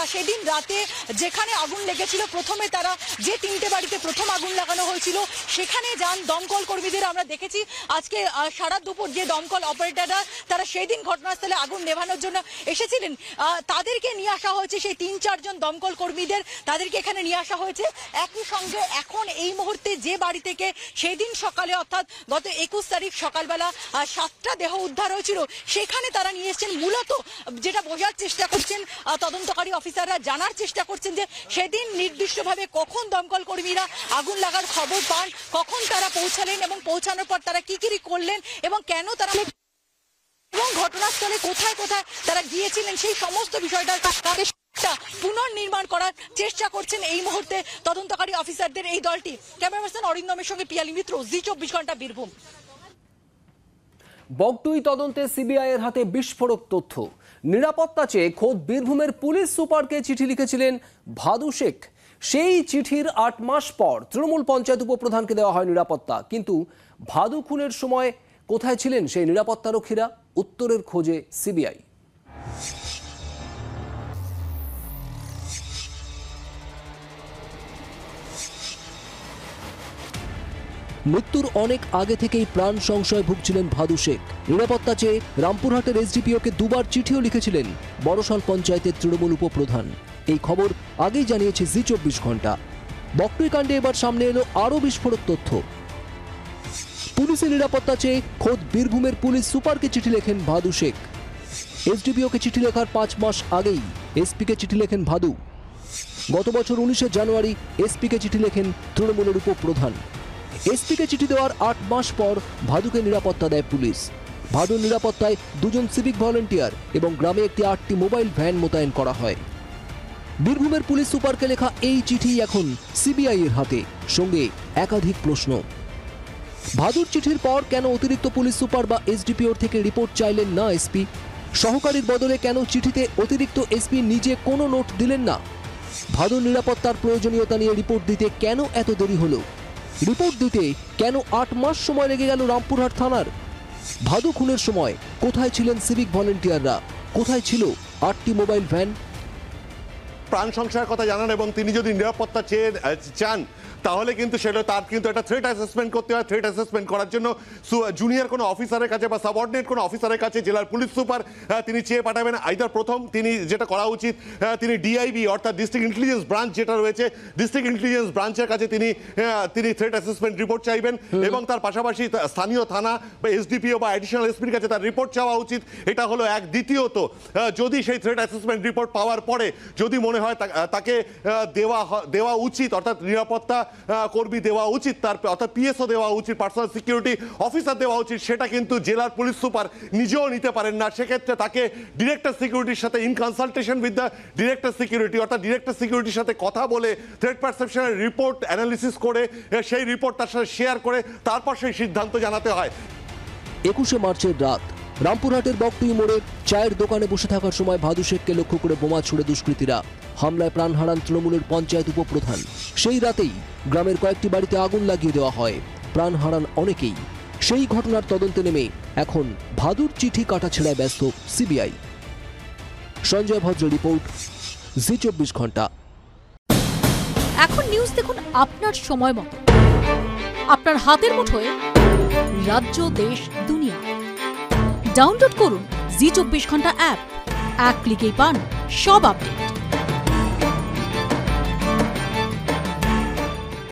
সেদিন রাতে যেখানে আগুন লেগেছিল, প্রথমে তারা যে 3টে বাড়িতে প্রথম আগুন লাগানো হয়েছিল সেখানে যান দমকল কর্মীদের আমরা দেখেছি। আজকে সারা দুপুর যে দমকল অপারেটররা তারা সেই দিন ঘটনাস্থলে আগুন নেভানোর জন্য এসেছিলেন, তাদেরকে নিয়ে আসা হয়েছে। সেই 3-4 জন দমকল কর্মীদের তাদেরকে এখানে নিয়ে আসা হয়েছে। একই সঙ্গে এখন এই মুহূর্তে যে বাড়ি থেকে সেই দিন সকালে অর্থাৎ গত 21 তারিখ সকালবেলা 7টা দেহ উদ্ধার হয়েছিল, সেখানে তারা নিয়ে এসছেন। মূলত যেটা বোঝার চেষ্টা করছেন তদন্তকারী অফিসাররা, জানার চেষ্টা করছেন যে সেদিন নির্দিষ্টভাবে কখন দমকল কর্মীরা আগুন লাগার খবর পান, কখন তারা পৌঁছালেন এবং পৌঁছানোর পর তারা কি করলেন এবং কেন তারা এবং ঘটনাস্থলে কোথায় কোথায় তারা গিয়েছিলেন সেই সমস্ত বিষয়টা পুনর্নির্মাণ করার চেষ্টা করছেন এই মুহূর্তে তদন্তকারী অফিসারদের এই দলটি। ক্যামেরাম্যান অরিন্দমের সঙ্গে পিয়ালি মিত্র, জি 24 ঘন্টা, বীরভূম। বগটুই তদন্তে সিবিআই এর হাতে বিস্ফোরক তথ্য। নিরাপত্তা চেয়ে খোদ বীরভূমের পুলিশ সুপারকে চিঠি লিখেছিলেন ভাদু শেখ। সেই চিঠির 8 মাস পর তৃণমূল পঞ্চায়েত উপপ্রধানকে দেওয়া হয় নিরাপত্তা। কিন্তু ভাদু খুনের সময় কোথায় ছিলেন সেই নিরাপত্তারক্ষীরা? উত্তরের খোঁজে সিবিআই। মৃত্যুর অনেক আগে থেকেই প্রাণ সংশয়ে ভুগছিলেন ভাদু শেখ। নিরাপত্তা চেয়ে রামপুরহাটের এসডিপিওকে 2বার চিঠিও লিখেছিলেন বড়শাল পঞ্চায়েতের তৃণমূল উপপ্রধান। এই খবর আগেই জানিয়েছে জি 24 ঘন্টা। বগটুই কাণ্ডে এবার সামনে এলো আরও বিস্ফোরক তথ্য। পুলিশের নিরাপত্তা চেয়ে খোদ বীরভূমের পুলিশ সুপারকে চিঠি লেখেন ভাদু শেখ। এসডিপিওকে চিঠি লেখার 5 মাস আগেই এসপিকে চিঠি লেখেন ভাদু। গত বছর 19শে জানুয়ারি এসপিকে চিঠি লেখেন তৃণমূলের উপপ্রধান। এসপিকে চিঠি দেওয়ার 8 মাস পর ভাদুকে নিরাপত্তা দেয় পুলিশ। ভাদুর নিরাপত্তায় 2 জন সিভিক ভলেন্টিয়ার এবং গ্রামে একটি 8টি মোবাইল ভ্যান মোতায়েন করা হয়। বীরভূমের পুলিশ সুপারকে লেখা এই চিঠি এখন সিবিআই এর হাতে, সঙ্গে একাধিক প্রশ্ন। ভাদুর চিঠির পর কেন অতিরিক্ত পুলিশ সুপার বা এসডিপিওর থেকে রিপোর্ট চাইলেন না এসপি? সহকারীর বদলে কেন চিঠিতে অতিরিক্ত এসপি নিজে কোনো নোট দিলেন না? ভাদুর নিরাপত্তার প্রয়োজনীয়তা নিয়ে রিপোর্ট দিতে কেন এত দেরি হলো? রিপোর্ট দিতে কেন 8 মাস সময় লেগে গেল রামপুরহাট থানার? ভাদু খুনের সময় কোথায় ছিলেন সিভিক ভলেন্টিয়াররা? কোথায় ছিল 8টি মোবাইল ভ্যান? প্রাণ সংশয়ের কথা জানান এবং তিনি যদি নিরাপত্তা চান তাহলে কিন্তু সেটা তার কিন্তু একটা থ্রেট অ্যাসেসমেন্ট করতে হয়। থ্রেট অ্যাসেসমেন্ট করার জন্য জুনিয়র কোনো অফিসারের কাছে বা সাবঅর্ডিনেট কোনো অফিসারের কাছে জেলার পুলিশ সুপার তিনি চেয়ে পাঠাবেন। আইদার প্রথম তিনি যেটা করা উচিত, তিনি ডিআইবি অর্থাৎ ডিস্ট্রিক্ট ইন্টেলিজেন্স ব্রাঞ্চ যেটা রয়েছে, ডিস্ট্রিক্ট ইন্টেলিজেন্স ব্রাঞ্চের কাছে তিনি থ্রেট অ্যাসেসমেন্ট রিপোর্ট চাইবেন এবং তার পাশাপাশি স্থানীয় থানা বা এসডিপিও বা অ্যাডিশনাল এসপির কাছে তার রিপোর্ট চাওয়া উচিত। এটা হলো এক। দ্বিতীয়ত, যদি সেই থ্রেট অ্যাসেসমেন্ট রিপোর্ট পাওয়ার পরে যদি মনে হয় তাকে দেওয়া উচিত, অর্থাৎ নিরাপত্তা কর্মী দেওয়া উচিত, তার অর্থাৎ পিএসও দেওয়া উচিত, পার্সোনাল সিকিউরিটি অফিসার দেওয়া উচিত, সেটা কিন্তু জেলার পুলিশ সুপার নিজেও নিতে পারেন না। সেক্ষেত্রে তাকে ডিরেক্টর সিকিউরিটির সাথে in consultation with the director security অর্থাৎ ডিরেক্টর সিকিউরিটির সাথে কথা বলে থ্রেট পারসেপশনের রিপোর্ট অ্যানালিসিস করে সেই রিপোর্ট তার সাথে শেয়ার করে তারপর সেই সিদ্ধান্ত জানাতে হয়। 21শে মার্চের রাত রামপুরহাটের বগটুই মোড়ে চায়ের দোকানে বসে থাকার সময় ভাদু শেখকে লক্ষ্য করে বোমা ছুড়ে দুষ্কৃতীরা। হামলায় প্রাণ হারান তৃণমূলের পঞ্চায়েত উপপ্রধান। সেই রাতেই গ্রামের কয়েকটি বাড়িতে আগুন লাগিয়ে দেওয়া হয়, প্রাণ হারান অনেকেই। সেই ঘটনার তদন্তে নেমে এখন ভাদুর চিঠি কাটাছেঁড়ায় ব্যস্ত সিবিআই। সঞ্জয় ভদ্র রিপোর্ট, জি 24 ঘন্টা। এখন নিউজ দেখুন আপনার সময় মতো, আপনার হাতের মুঠোয়, রাজ্য, দেশ, দুনিয়া। ডাউনলোড করুন জি 24 ঘন্টা অ্যাপ। এক ক্লিকেই পান সব আপডেট।